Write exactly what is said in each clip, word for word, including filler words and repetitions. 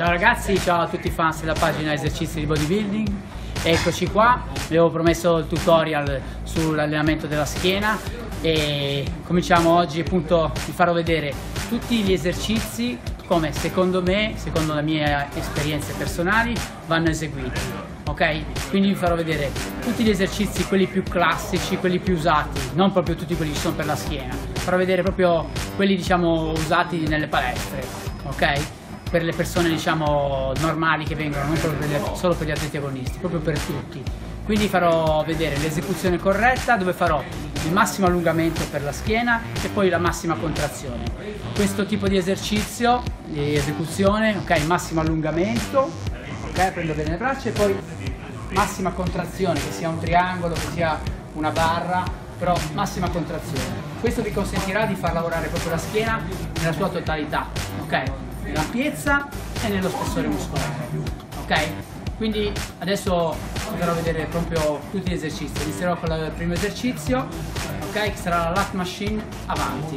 Ciao ragazzi, ciao a tutti i fans della pagina esercizi di bodybuilding. Eccoci qua, vi avevo promesso il tutorial sull'allenamento della schiena e cominciamo oggi. Appunto vi farò vedere tutti gli esercizi come secondo me, secondo le mie esperienze personali, vanno eseguiti. Ok? Quindi vi farò vedere tutti gli esercizi, quelli più classici, quelli più usati, non proprio tutti quelli che sono per la schiena. Vi farò vedere proprio quelli, diciamo, usati nelle palestre, ok? Per le persone, diciamo, normali che vengono, non proprio per gli, solo per gli atleti agonisti, proprio per tutti. Quindi farò vedere l'esecuzione corretta, dove farò il massimo allungamento per la schiena e poi la massima contrazione. Questo tipo di esercizio, di esecuzione, ok, massimo allungamento, ok, prendo bene le braccia e poi massima contrazione, che sia un triangolo, che sia una barra, però massima contrazione. Questo vi consentirà di far lavorare proprio la schiena nella sua totalità, ok? Nell'ampiezza e nello spessore muscolare, ok? Quindi adesso vi farò vedere proprio tutti gli esercizi. Inizierò con il primo esercizio, ok? Che sarà la lat machine avanti.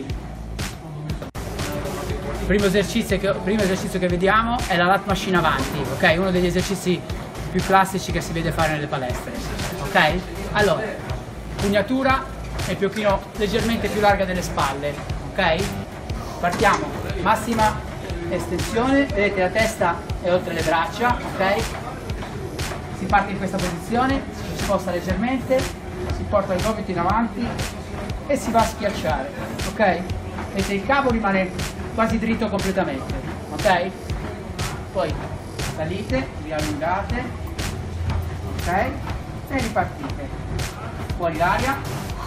Il primo esercizio che, primo esercizio che vediamo è la lat machine avanti, ok? Uno degli esercizi più classici che si vede fare nelle palestre, ok? Allora, pugnatura è un pochino leggermente più larga delle spalle, ok? Partiamo, massima estensione, vedete la testa è oltre le braccia, ok? Si parte in questa posizione, si sposta leggermente, si porta il gomito in avanti e si va a schiacciare, ok? Vedete il capo rimane quasi dritto completamente, ok? Poi salite, vi allungate, ok? E ripartite. Fuori l'aria,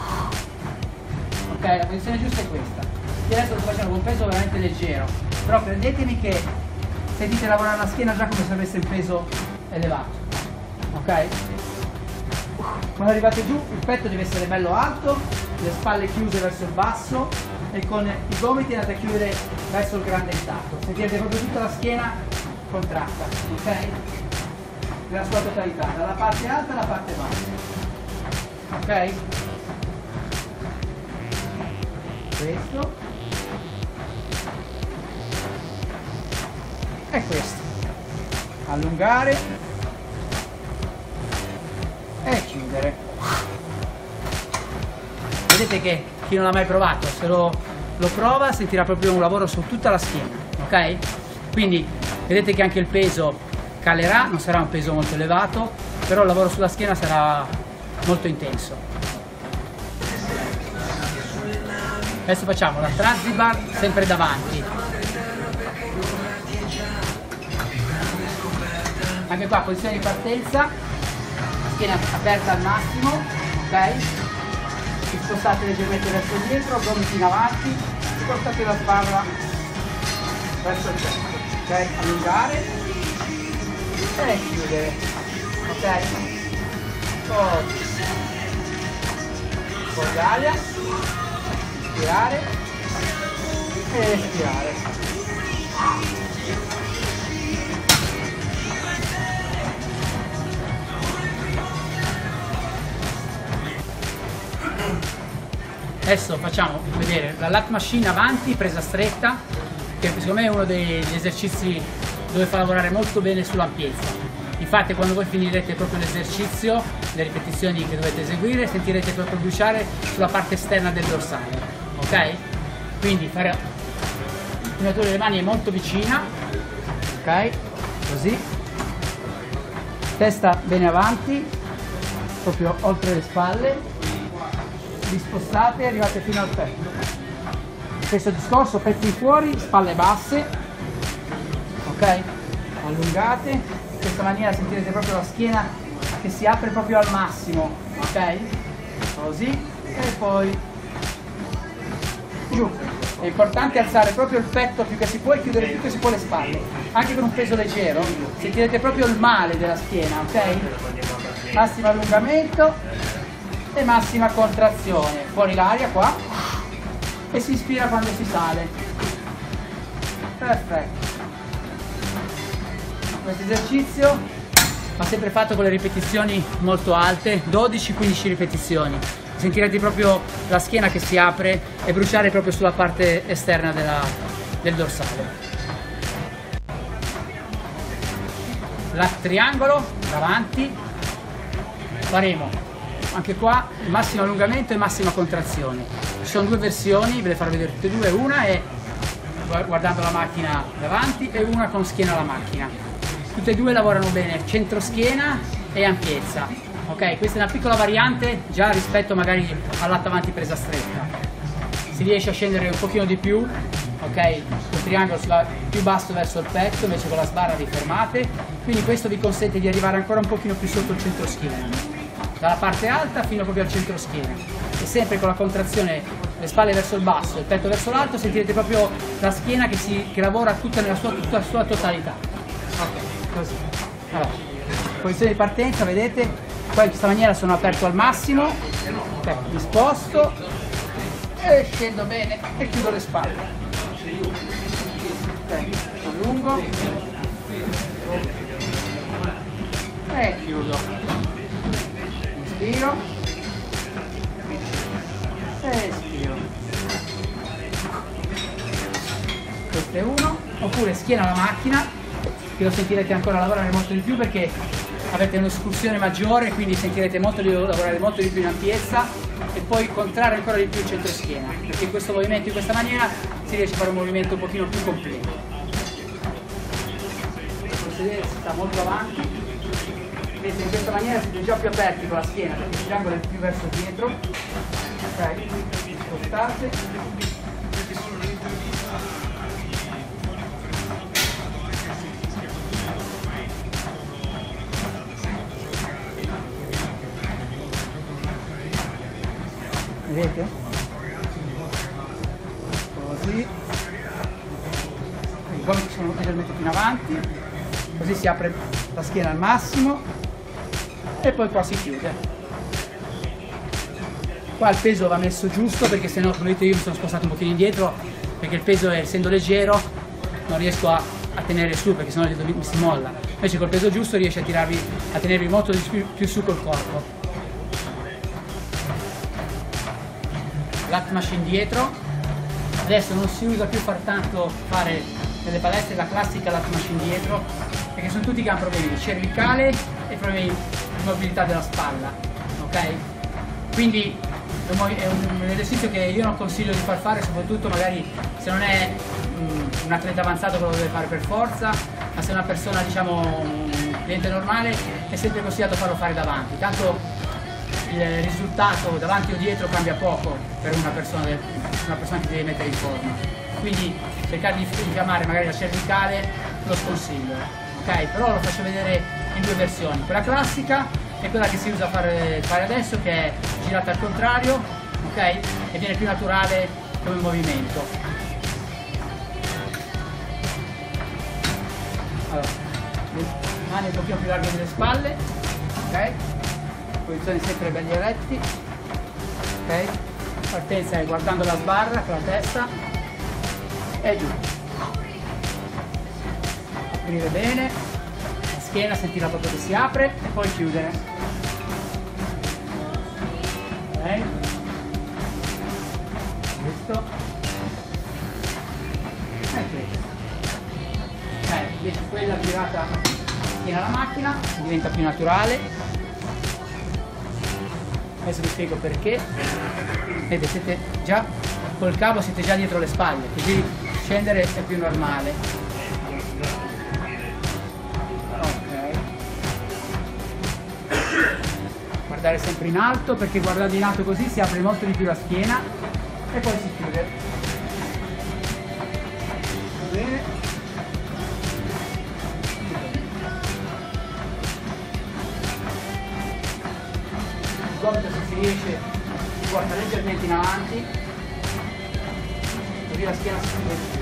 ok? La posizione giusta è questa. Io adesso lo sto facendo con un peso veramente leggero, però credetemi che sentite lavorare la schiena già come se avesse il peso elevato, ok? Quando arrivate giù il petto deve essere bello alto, le spalle chiuse verso il basso e con i gomiti andate a chiudere verso il grande intatto. Sentirete proprio tutta la schiena contratta, ok? Nella sua totalità, dalla parte alta alla parte bassa, ok? Questo è questo, allungare e chiudere. Vedete che chi non l'ha mai provato, se lo, lo prova sentirà proprio un lavoro su tutta la schiena, ok? Quindi vedete che anche il peso calerà, non sarà un peso molto elevato, però il lavoro sulla schiena sarà molto intenso. Adesso facciamo la Trazibar sempre davanti. Anche qua posizione di partenza, schiena aperta al massimo, ok? Vi spostate leggermente verso dietro, gomiti in avanti, portate la spalla verso il centro, ok? Allungare e chiudere, ok? Poi fuori l'aria, ispirare e espirare. Adesso facciamo vedere la lat machine avanti, presa stretta, che secondo me è uno degli esercizi dove fa lavorare molto bene sull'ampiezza. Infatti quando voi finirete proprio l'esercizio, le ripetizioni che dovete eseguire, sentirete proprio bruciare sulla parte esterna del dorsale, ok? Quindi fare l'impugnatura delle mani è molto vicina, ok? Così, testa bene avanti, proprio oltre le spalle, vi spostate e arrivate fino al petto. Stesso discorso, petti fuori, spalle basse, ok? Allungate, in questa maniera sentirete proprio la schiena che si apre proprio al massimo, ok? Così, e poi giù. È importante alzare proprio il petto più che si può e chiudere più che si può le spalle. Anche con un peso leggero sentirete proprio il male della schiena, ok? Massimo allungamento e massima contrazione. Fuori l'aria qua e si ispira quando si sale. Perfetto. Questo esercizio va sempre fatto con le ripetizioni molto alte, dodici quindici ripetizioni. Sentirete proprio la schiena che si apre e bruciare proprio sulla parte esterna della, del dorsale. lat triangolo davanti, faremo anche qua massimo allungamento e massima contrazione. Ci sono due versioni, ve le farò vedere tutte e due, una è guardando la macchina davanti e una con schiena alla macchina. Tutte e due lavorano bene centro schiena e ampiezza. Ok, questa è una piccola variante già rispetto magari al lato avanti presa stretta. Si riesce a scendere un pochino di più, ok, il triangolo si va più basso verso il petto, invece con la sbarra vi fermate, quindi questo vi consente di arrivare ancora un pochino più sotto il centro schiena, dalla parte alta fino proprio al centro schiena, e sempre con la contrazione, le spalle verso il basso, il petto verso l'alto, sentirete proprio la schiena che, si, che lavora tutta nella sua, tutta la sua totalità. Ok, così. Allora, posizione di partenza, vedete, qua in questa maniera sono aperto al massimo, ok, mi sposto e scendo bene e chiudo le spalle. Ok, allungo e chiudo. Inspiro e espiro. Questo è uno. Oppure schiena alla macchina, che lo sentirete ancora lavorare molto di più perché avete un'escursione maggiore, quindi sentirete molto di lavorare molto di più in ampiezza, e poi contrarre ancora di più il centro schiena, perché in questo movimento, in questa maniera, si riesce a fare un movimento un pochino più completo. Procedere si sta molto avanti. Vedete, in questa maniera siete già più aperti con la schiena, perché il triangolo è più verso dietro. Ok, spostate. Vedete? Così. I gomiti sono leggermente più in avanti, così si apre la schiena al massimo e poi qua si chiude. Qua il peso va messo giusto, perché se no, come vedete, io mi sono spostato un pochino indietro perché il peso, essendo leggero, non riesco a, a tenere su, perché sennò mi si molla. Invece col peso giusto riesce a, tirarvi, a tenervi molto più, più su col corpo. Lat machine dietro. Adesso non si usa più far tanto fare nelle palestre la classica lat machine dietro, perché sono tutti che hanno problemi di cervicale e problemi di mobilità della spalla, ok? Quindi è un, è un esercizio che io non consiglio di far fare, soprattutto magari se non è um, un atleta avanzato che lo deve fare per forza, ma se è una persona, diciamo, un cliente normale, è sempre consigliato farlo fare davanti. Tanto il risultato davanti o dietro cambia poco per una persona, una persona che deve mettere in forma, quindi cercare di infiammare magari la cervicale lo sconsiglio, ok? Però lo faccio vedere in due versioni, quella classica e quella che si usa a fare, fare adesso, che è girata al contrario, ok? E viene più naturale come movimento. Allora, le mani un pochino più larghe delle spalle, ok? Posizione sempre belli eretti, ok? Partenza è guardando la sbarra con la testa e giù. Aprire bene, la schiena, sentirla proprio che si apre e poi chiudere. Ok? Questo. E questo. Ok, invece quella girata schiena alla macchina diventa più naturale. Adesso vi spiego perché. Vedete, siete già col cavo, siete già dietro le spalle, così scendere è più normale. Ok. Guardare sempre in alto, perché guardando in alto così si apre molto di più la schiena e poi si chiude. Va bene. Il gomito, se si riesce, si porta leggermente in avanti, così la schiena si chiude.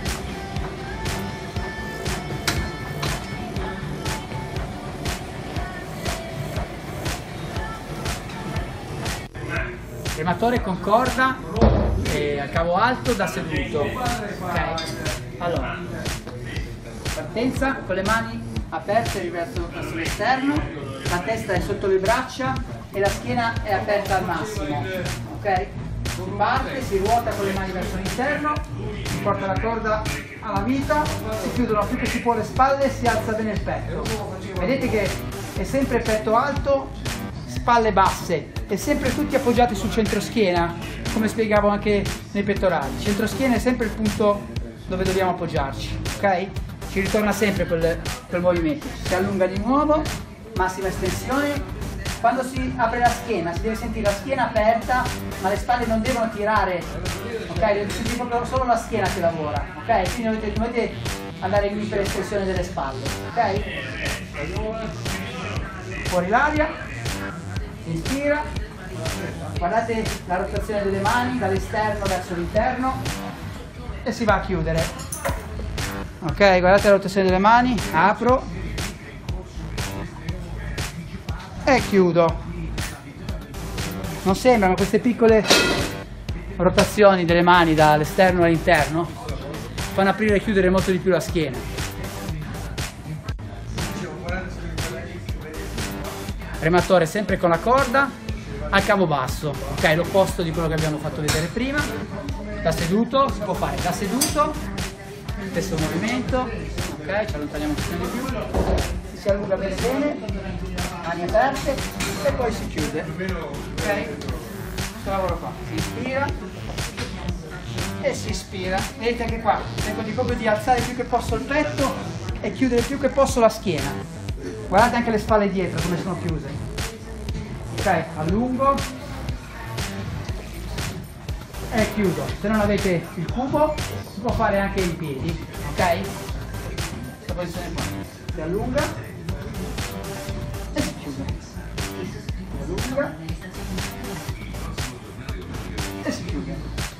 Rematore con corda e al cavo alto da seduto. Ok, allora, partenza con le mani aperte verso l'esterno, la testa è sotto le braccia e la schiena è aperta al massimo, ok? Si parte, si ruota con le mani verso l'interno, si porta la corda alla vita, si chiudono più che si può le spalle e si alza bene il petto. Vedete che è sempre petto alto, spalle basse e sempre tutti appoggiati sul centroschiena, come spiegavo anche nei pettorali. Il centroschiena è sempre il punto dove dobbiamo appoggiarci, ok? Ci ritorna sempre quel, quel movimento, si allunga di nuovo, massima estensione. Quando si apre la schiena si deve sentire la schiena aperta, ma le spalle non devono tirare, ok? Deve sentire proprio solo la schiena che lavora, ok? Quindi dovete, dovete andare in iperestensione delle spalle, ok? Fuori l'aria, inspira, guardate la rotazione delle mani dall'esterno verso l'interno e si va a chiudere, ok? Guardate la rotazione delle mani, apro e chiudo. Non sembrano queste piccole rotazioni delle mani dall'esterno all'interno? Fanno aprire e chiudere molto di più la schiena. Rematore sempre con la corda al cavo basso, ok? L'opposto di quello che abbiamo fatto vedere prima. Da seduto si può fare da seduto, stesso movimento, ok? Ci allontaniamo un po' di più, si allunga bene bene, mani aperte e poi si chiude, ok? Questo lavoro qua, si inspira e si ispira. Vedete anche qua, cerco di proprio di alzare più che posso il petto e chiudere più che posso la schiena. Guardate anche le spalle dietro come sono chiuse, ok? Allungo e chiudo. Se non avete il cubo si può fare anche in piedi, ok? Questa posizione qua, si allunga e si chiude, si allunga e si chiude.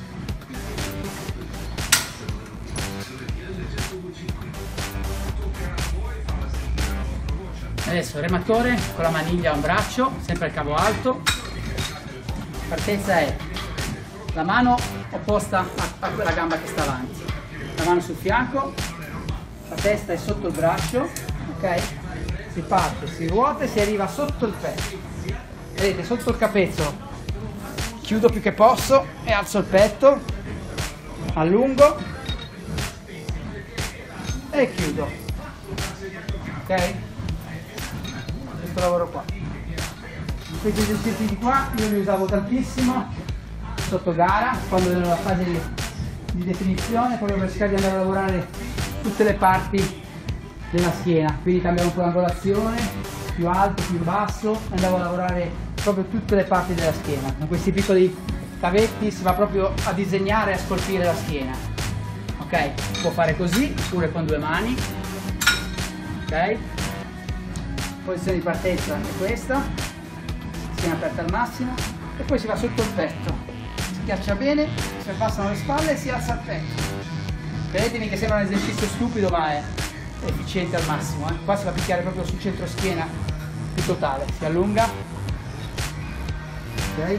Adesso rematore con la maniglia a un braccio, sempre al cavo alto. La partenza è la mano opposta a, a quella gamba che sta avanti, la mano sul fianco, la testa è sotto il braccio, ok? Si parte, si ruota e si arriva sotto il petto. Vedete, sotto il capezzolo chiudo più che posso e alzo il petto, allungo e chiudo, ok? Questo lavoro qua. Questi esercizi di qua io li usavo tantissimo sotto gara, quando ero nella fase di, di definizione, proprio per cercare di andare a lavorare tutte le parti della schiena, quindi cambiavo un po' l'angolazione, più alto, più basso, andavo a lavorare proprio tutte le parti della schiena. Con questi piccoli cavetti si va proprio a disegnare e a scolpire la schiena, ok? Può fare così, oppure con due mani, ok? Posizione di partenza è questa, schiena aperta al massimo e poi si va sotto il petto, si schiaccia bene, si abbassano le spalle e si alza il petto. Vedetemi che sembra un esercizio stupido ma è efficiente al massimo, eh? Qua si va a picchiare proprio sul centro schiena più totale, si allunga, ok?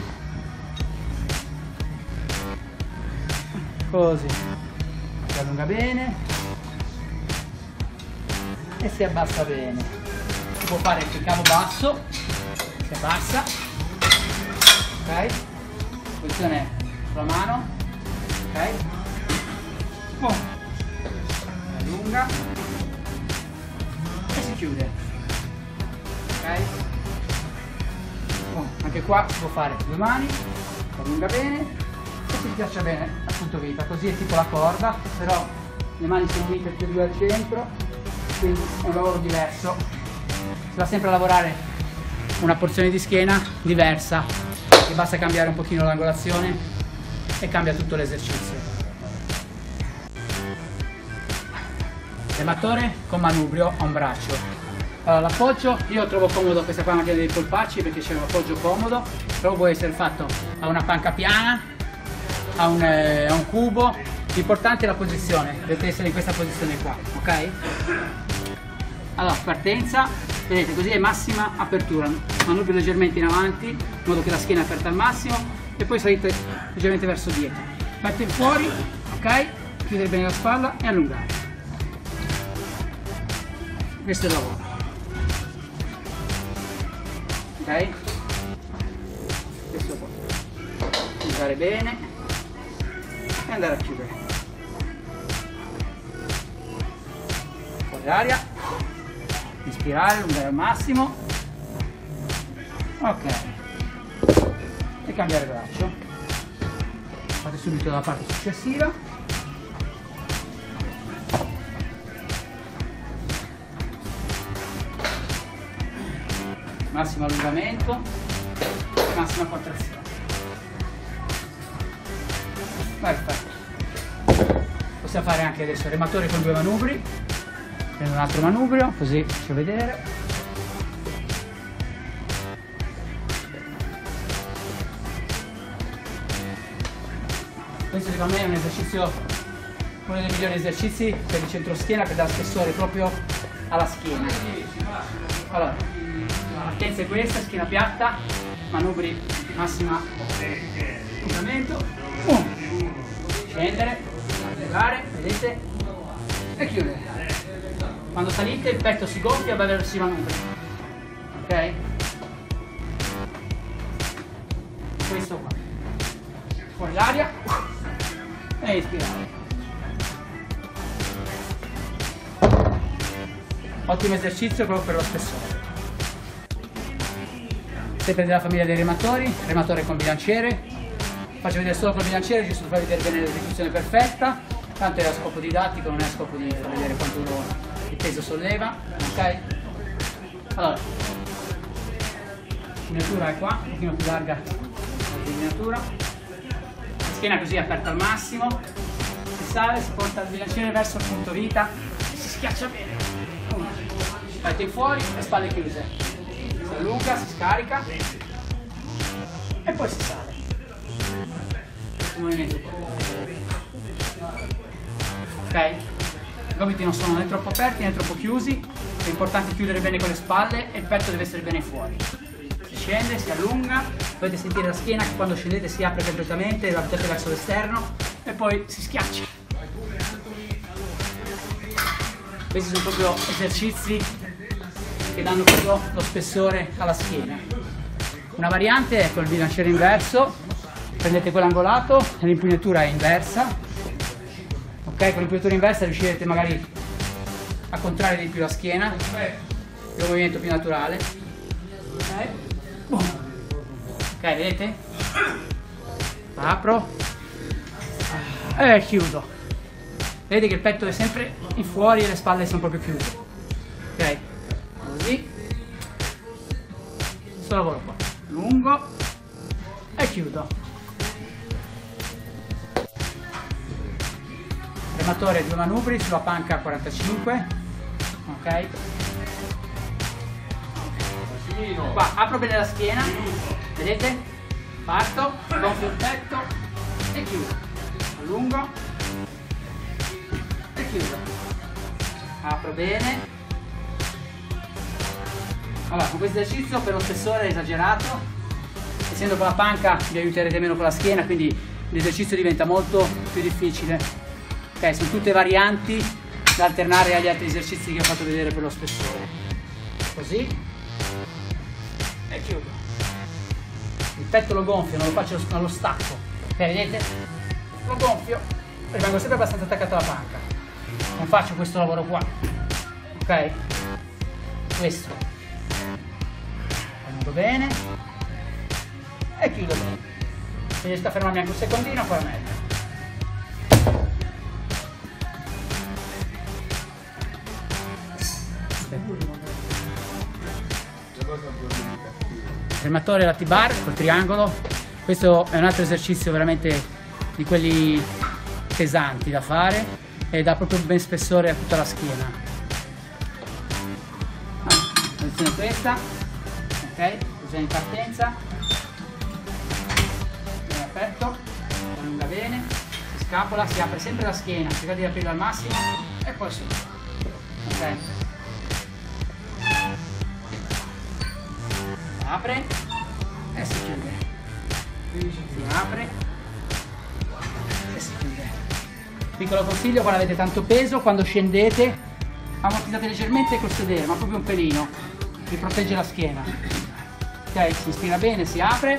Così, si allunga bene e si abbassa bene. Si può fare il cavo basso, si abbassa, ok? Posizione sulla mano, ok? Oh. Allunga e si chiude, ok? Oh. Anche qua si può fare due mani, si allunga bene e si schiaccia bene al punto vita, così è tipo la corda, però le mani sono unite più due al centro, quindi è un lavoro diverso. Si va sempre a lavorare una porzione di schiena diversa e basta cambiare un pochino l'angolazione e cambia tutto l'esercizio. Rematore con manubrio a un braccio. Allora, l'appoggio io trovo comodo questa qua macchina dei polpacci perché c'è un appoggio comodo, però può essere fatto a una panca piana, a un, eh, a un cubo. L'importante è la posizione, deve essere in questa posizione qua, ok? Allora, partenza, vedete, così è massima apertura, manubrio leggermente in avanti, in modo che la schiena è aperta al massimo, e poi salite leggermente verso dietro. Parte fuori, ok? Chiudere bene la spalla e allungare. Questo è il lavoro. Ok? Questo qua. Allungare bene e andare a chiudere. Fuori l'aria. respirare, allungare al massimo. Ok. E cambiare braccio. Fate subito la parte successiva. Massimo allungamento, massima contrazione. Perfetto. Possiamo fare anche adesso rematore con due manubri. Prendo un altro manubrio, così faccio vedere. Questo secondo me è un esercizio, uno dei migliori esercizi per il centro schiena, per dare spessore proprio alla schiena. Allora, la partenza è questa, schiena piatta, manubri massima allungamento, uno, scendere, arrivare, vedete, e chiudere. Quando salite il petto si gonfia verso i manubri, ok? Questo qua, fuori l'aria e ispirare. Ottimo esercizio proprio per lo spessore. Sempre della famiglia dei rematori, rematore con bilanciere. Faccio vedere solo col bilanciere, giusto per far vedere bene l'esecuzione perfetta. Tanto è a scopo didattico, non è a scopo di far vedere quanto uno il peso solleva. Ok? Allora, l'impugnatura è qua, un pochino più larga l'impugnatura. La schiena così aperta al massimo. Si sale, si porta il bilanciere verso il punto vita, si schiaccia bene. Uno. Metti fuori e spalle chiuse. Si allunga, si scarica e poi si sale. Questo movimento qua. Ok? I gomiti non sono né troppo aperti né troppo chiusi, è importante chiudere bene con le spalle e il petto deve essere bene fuori. Si scende, si allunga, dovete sentire la schiena che quando scendete si apre completamente, la mettete verso l'esterno e poi si schiaccia. Questi sono proprio esercizi che danno proprio lo spessore alla schiena. Una variante è col bilanciere inverso, prendete quell'angolato e l'impugnatura è inversa. Ok, con l'impugnatura inversa riuscirete magari a contrarre di più la schiena, è un movimento più naturale. Ok, ok, vedete? Apro e chiudo. Vedete che il petto è sempre in fuori e le spalle sono proprio chiuse. Ok, così. Questo lavoro qua, lungo e chiudo. Rematore due manubri sulla panca quarantacinque. Ok. Qua apro bene la schiena, vedete? Parto, gonfio il petto e chiudo. Allungo e chiudo. Apro bene. Allora, con questo esercizio per lo spessore esagerato, essendo con la panca vi aiuterete meno con la schiena, quindi l'esercizio diventa molto più difficile. Ok, sono tutte varianti da alternare agli altri esercizi che ho fatto vedere per lo spessore. Così e chiudo. Il petto lo gonfio, non lo faccio allo stacco. Ok, vedete? Lo gonfio, rimango sempre abbastanza attaccato alla panca. Non faccio questo lavoro qua. Ok? Questo. Allungo bene e chiudo bene. Se riesco a fermarmi anche un secondino, ancora meglio. Rematore la T-bar col triangolo. Questo è un altro esercizio veramente di quelli pesanti da fare e dà proprio ben spessore a tutta la schiena. Posizione ah, questa, ok, posizione in partenza, ben aperto, allunga bene, si scapola, si apre sempre la schiena, cercate di aprirla al massimo e poi su, ok. Apre e si chiude, si apre e si chiude. Piccolo consiglio: quando avete tanto peso, quando scendete ammortizzate leggermente col sedere, ma proprio un pelino, vi protegge la schiena. Ok, si ispira bene, si apre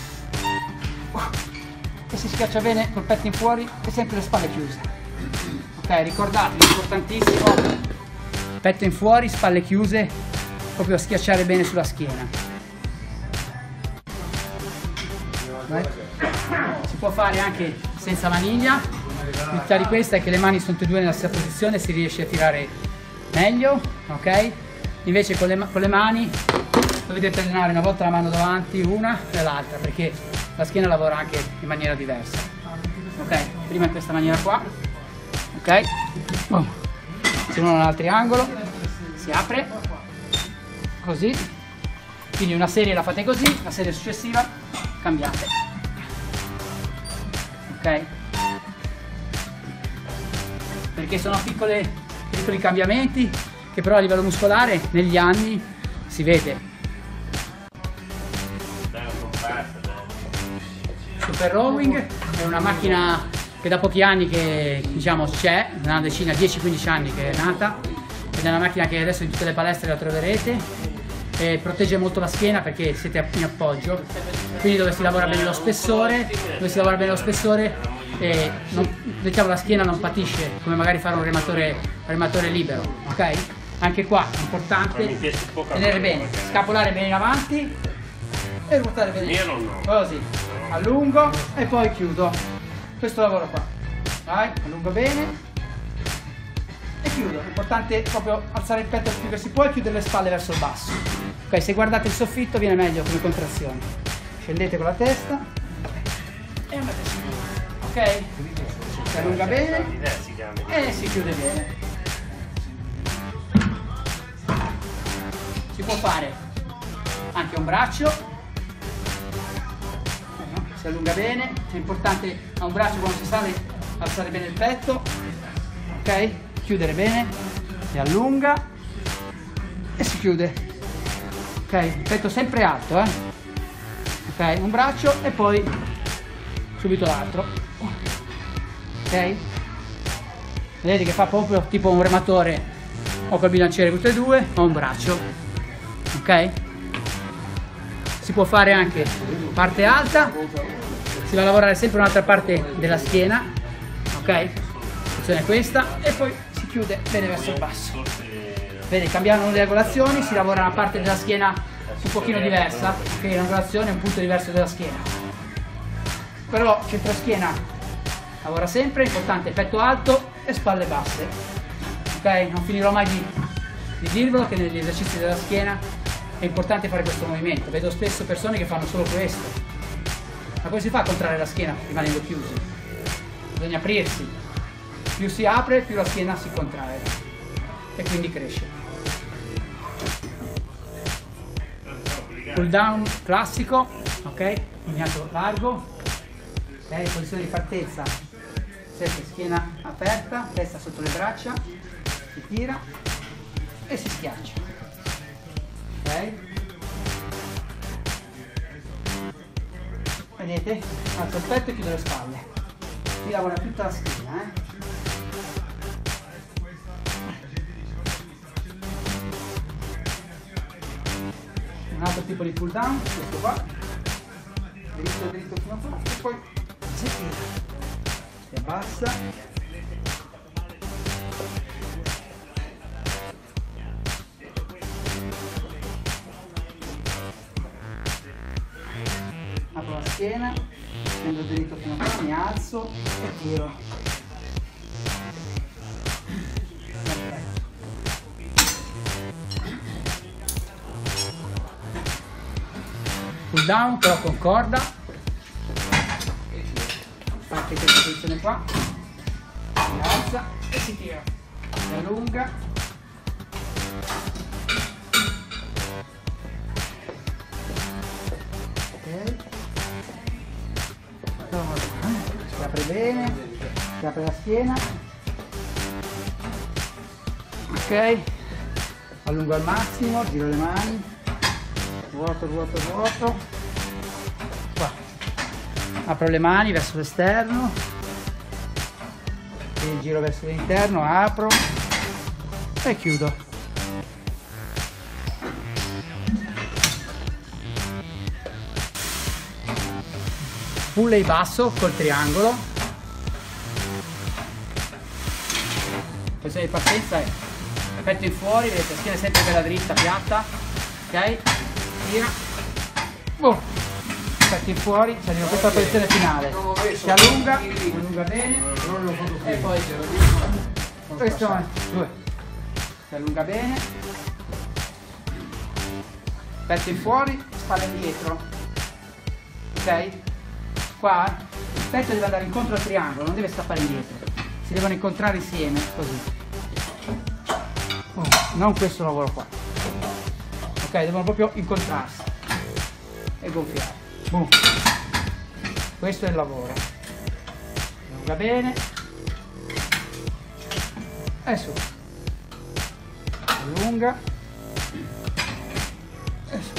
e si schiaccia bene col petto in fuori e sempre le spalle chiuse. Ok, ricordatevi, è importantissimo, petto in fuori, spalle chiuse proprio schiacciare bene sulla schiena. Vai. Si può fare anche senza maniglia, l'utilità di questa è che le mani sono tutte e due nella stessa posizione, si riesce a tirare meglio, ok? Invece con le, con le mani dovete alternare una volta la mano davanti, una e l'altra, perché la schiena lavora anche in maniera diversa. Ok, prima in questa maniera qua, ok? Oh. Se uno ha un altro angolo, si apre, così, quindi una serie la fate così, la serie successiva cambiate, ok? Perché sono piccole, piccoli cambiamenti che però a livello muscolare negli anni si vede. Super Rowing è una macchina che da pochi anni che diciamo c'è, una decina, dieci quindici anni che è nata, ed è una macchina che adesso in tutte le palestre la troverete, e protegge molto la schiena perché siete in appoggio, quindi dove si lavora bene lo spessore, dove si lavora bene lo spessore e non, diciamo, la schiena non patisce come magari fare un rematore, un rematore libero, ok? Anche qua è importante tenere bene, scapolare bene in avanti e ruotare bene, così, allungo e poi chiudo, questo lavoro qua, vai, allungo bene e chiudo, è importante proprio alzare il petto il più che si può e chiudere le spalle verso il basso, ok? Se guardate il soffitto viene meglio come contrazione, scendete con la testa e andate su, ok? Si allunga bene e si chiude bene. Si può fare anche un braccio, si allunga bene, è importante a un braccio quando si sale alzare bene il petto, ok? Chiudere bene, si allunga e si chiude, ok? Il petto sempre alto, eh? Ok? Un braccio e poi subito l'altro, ok? Vedete che fa proprio tipo un rematore o col bilanciere tutte e due o un braccio. Ok? Si può fare anche parte alta, si va a lavorare sempre un'altra parte della schiena, ok? Posizione questa e poi si chiude bene verso il basso. Vedi, cambiando le angolazioni, si lavora una parte della schiena un pochino diversa, ok? L'angolazione è un punto diverso della schiena. Però centro schiena lavora sempre, è importante petto alto e spalle basse. Ok? Non finirò mai di, di dirvelo che negli esercizi della schiena è importante fare questo movimento. Vedo spesso persone che fanno solo questo, ma come si fa a contrarre la schiena rimanendo chiusi? Bisogna aprirsi, più si apre più la schiena si contrae e quindi cresce. Pull down classico, ok? Impegnato largo, ok? Posizione di fattezza, sempre schiena aperta, testa sotto le braccia, si tira e si schiaccia. Ok? Vedete? Alzo il petto e chiudo le spalle. Si lavora tutta la schiena, eh? Un altro tipo di pull down, questo qua. Dritto dritto fino a qua e poi si tira. Si abbassa. Apro la schiena, prendo dritto fino a qua, mi alzo e tiro. Perfetto. Pull down però con corda, parte questa posizione qua, si alza e si tira, si allunga. Si apre bene, si apre la schiena, ok, allungo al massimo, giro le mani, ruoto, ruoto, ruoto, qua, apro le mani verso l'esterno, e giro verso l'interno, apro e chiudo. Pulley basso col triangolo, posizione di partenza è petto in fuori, vedete, la schiena è sempre bella dritta, piatta, ok? Tira, boom, metti fuori, cioè questa è la posizione finale, si allunga, si allunga bene e poi questo è due, si allunga bene, petto in fuori, spalle indietro, ok? Qua il petto deve andare incontro al triangolo, non deve scappare indietro, si devono incontrare insieme, così, oh, non questo lavoro qua, ok? Devono proprio incontrarsi e gonfiare, boom. Questo è il lavoro, allunga bene e su, allunga e su.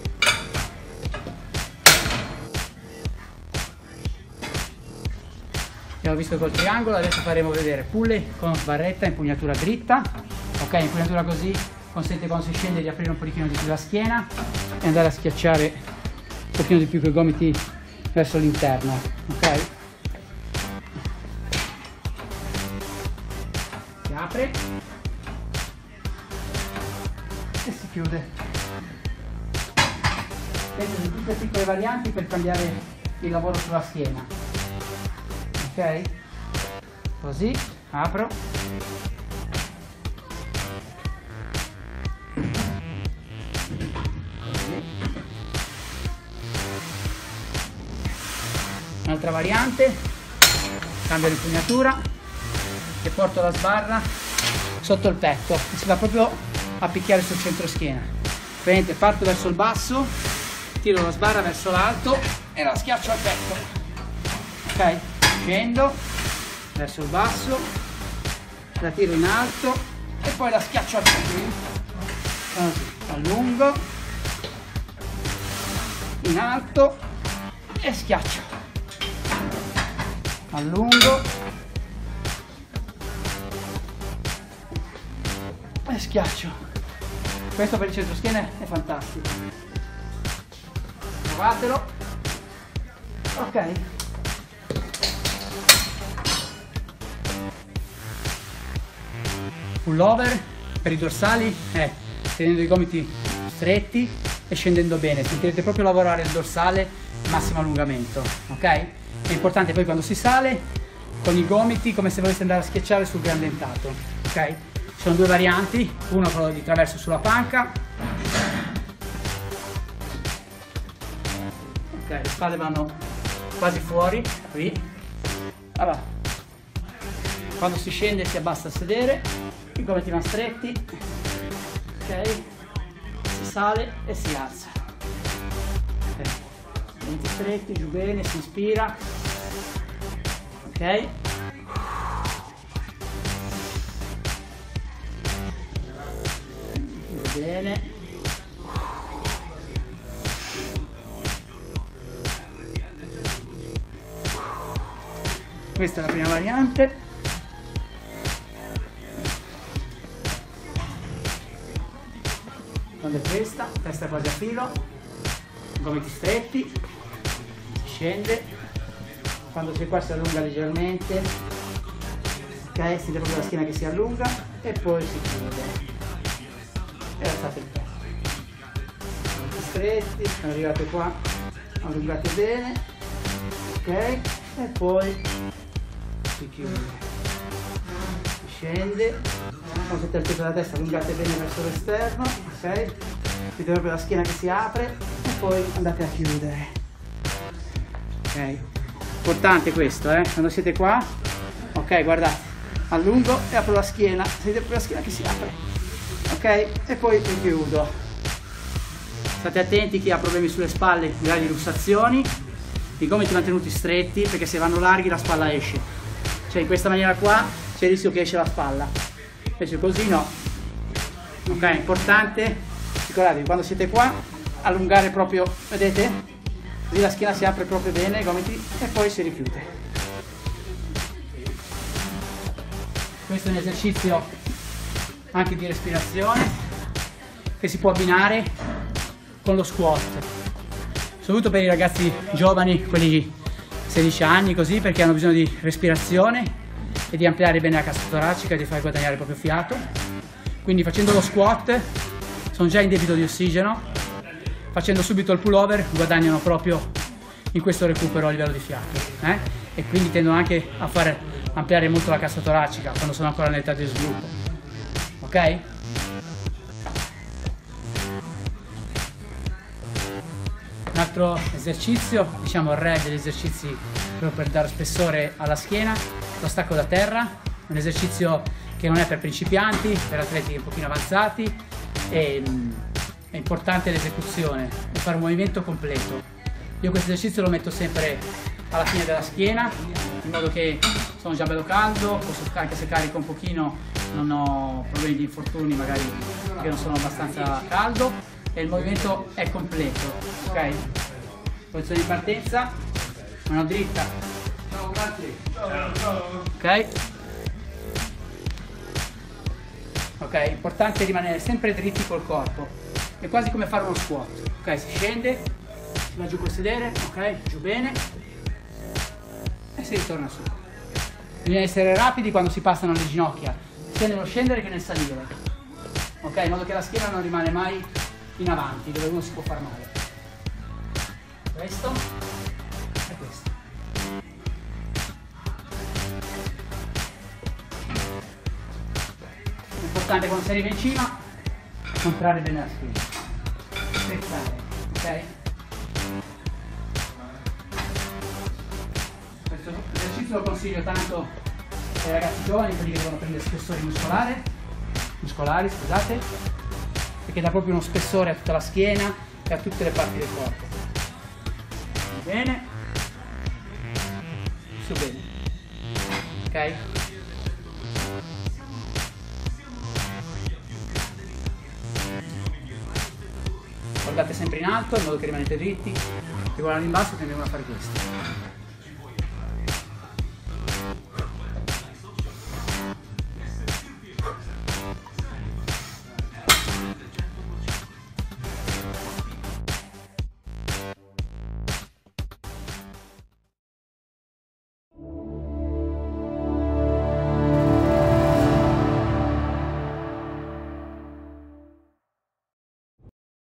Abbiamo visto col triangolo, adesso faremo vedere pulley con sbarretta, impugnatura dritta, ok? Impugnatura così consente quando si scende di aprire un pochino di più la schiena e andare a schiacciare un pochino di più con i gomiti verso l'interno, ok? Si apre e si chiude. Queste sono tutte piccole varianti per cambiare il lavoro sulla schiena. Ok, così apro, così. Un'altra variante, cambio l'impugnatura e porto la sbarra sotto il petto e si va proprio a picchiare sul centro schiena. Vedete, parto verso il basso, tiro la sbarra verso l'alto e la schiaccio al petto, ok? Scendo verso il basso, la tiro in alto e poi la schiaccio al petto, così, allungo, in alto e schiaccio, allungo e schiaccio. Questo per il centro schiena è fantastico, provatelo, ok? Pullover per i dorsali è tenendo i gomiti stretti e scendendo bene, sentirete proprio lavorare il dorsale massimo allungamento, ok? È importante poi quando si sale con i gomiti come se voleste andare a schiacciare sul gran dentato, ok? Ci sono due varianti, uno quello di traverso sulla panca, ok, le spalle vanno quasi fuori, qui, allora, quando si scende si abbassa a sedere, i gomiti vanno stretti, ok, si sale e si alza, ok, gomiti stretti, giù bene, si inspira, ok, giù bene, questa è la prima variante. Quando è questa, testa quasi a filo, gomiti stretti, si scende, quando sei qua si allunga leggermente, ok, sentite proprio la schiena che si allunga e poi si chiude e alzate il petto, gomiti stretti, quando arrivate qua allungate bene, ok, e poi si chiude, si scende. Quando siete al peso della testa allungate bene verso l'esterno, ok? Vedete proprio la schiena che si apre e poi andate a chiudere, ok? Importante questo, eh? Quando siete qua, ok, guardate, allungo e apro la schiena, vedete proprio la schiena che si apre, ok? E poi richiudo. State attenti chi ha problemi sulle spalle, magari lussazioni, i gomiti mantenuti stretti perché se vanno larghi la spalla esce, cioè in questa maniera qua c'è il rischio che esce la spalla. Invece così no, ok? È importante, ricordatevi quando siete qua allungare proprio, vedete? Così la schiena si apre proprio bene, i gomiti, e poi si richiude. Questo è un esercizio anche di respirazione che si può abbinare con lo squat, soprattutto per i ragazzi giovani, quelli di sedici anni, così, perché hanno bisogno di respirazione e di ampliare bene la cassa toracica e di far guadagnare il proprio fiato. Quindi facendo lo squat sono già in debito di ossigeno, facendo subito il pullover guadagnano proprio in questo recupero a livello di fiato, eh? E quindi tendono anche a far ampliare molto la cassa toracica quando sono ancora nell'età di sviluppo, ok? Un altro esercizio, diciamo il re degli esercizi proprio per dare spessore alla schiena, lo stacco da terra, un esercizio che non è per principianti, per atleti un pochino avanzati, e, è importante l'esecuzione, fare un movimento completo. Io questo esercizio lo metto sempre alla fine della schiena, in modo che sono già bello caldo, posso anche se carico un pochino non ho problemi di infortuni magari che non sono abbastanza caldo, e il movimento è completo, ok? Posizione di partenza, mano dritta, ok? Ok, importante rimanere sempre dritti col corpo, è quasi come fare uno squat, ok? Si scende, si va giù col sedere, ok? Giù bene e si ritorna su. Bisogna essere rapidi quando si passano le ginocchia, sia nello scendere che nel salire, ok? In modo che la schiena non rimane mai in avanti, dove uno si può far male. Questo e questo. È importante quando si arriva in cima contrarre bene la schiena, spezzare, ok? Questo esercizio lo consiglio tanto ai ragazzi giovani, quelli che devono prendere spessori muscolari, muscolari, scusate, perché dà proprio uno spessore a tutta la schiena e a tutte le parti del corpo. Bene, su bene, ok? Guardate sempre in alto in modo che rimanete dritti, e guardando in basso tendiamo a fare questo.